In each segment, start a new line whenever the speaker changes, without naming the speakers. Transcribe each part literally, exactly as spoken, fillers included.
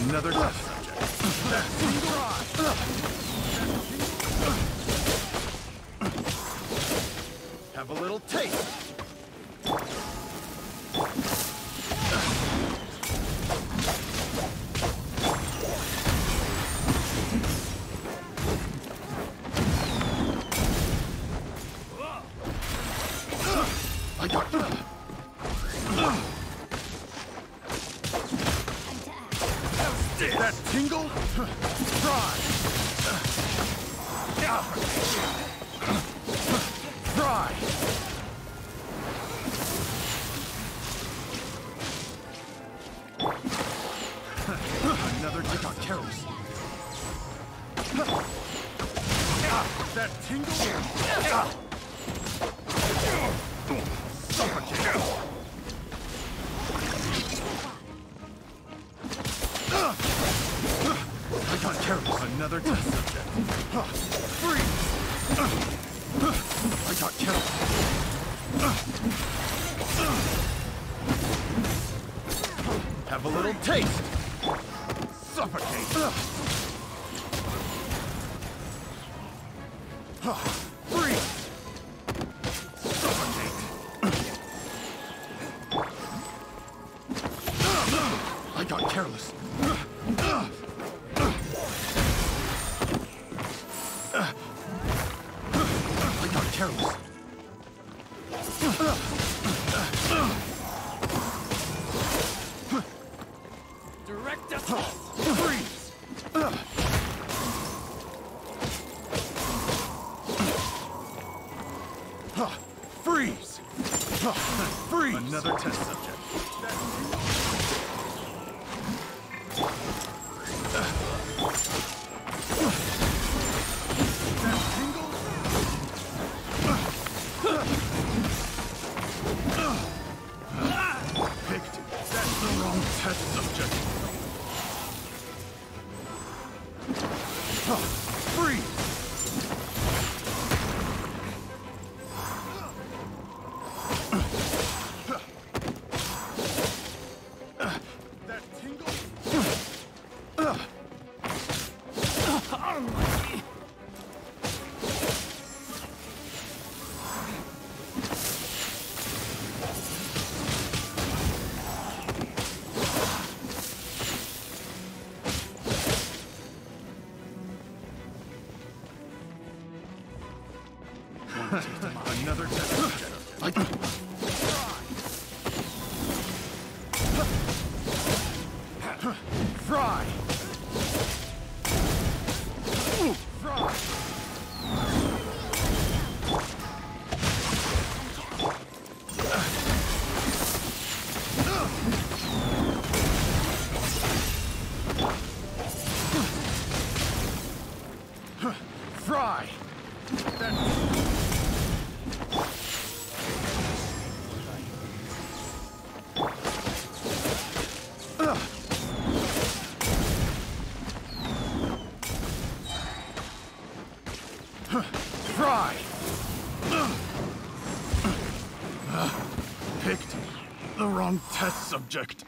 Another test subject. Have a little taste. I got that. That tingle? Try. Try. Another I got careless. That tingle? Suffocate. I got careless. Another test subject. Freeze! I got careless. Have a little taste. Suffocate. Freeze! Suffocate. I got careless. I got careless.
Direct assault.
Freeze! Freeze! Freeze! Another test subject. Picked. That's the wrong test subject. Freeze! That tingle? Another test subject. I Fry! Fry! Fry! That Fry! Picked the wrong test subject.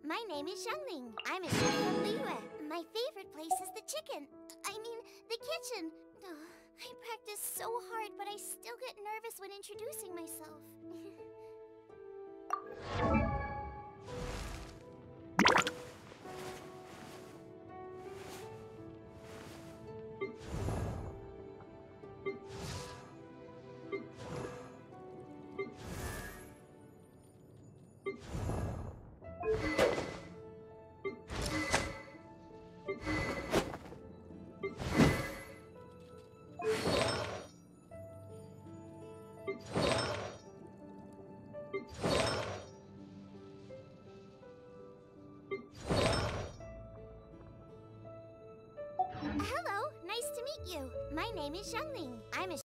My name is Xiangling. I'm a chef from Liyue. My favorite place is the chicken. I mean, the kitchen. Ugh, I practice so hard, but I still get nervous when introducing myself. Hello, nice to meet you. My name is Xiangling. I'm a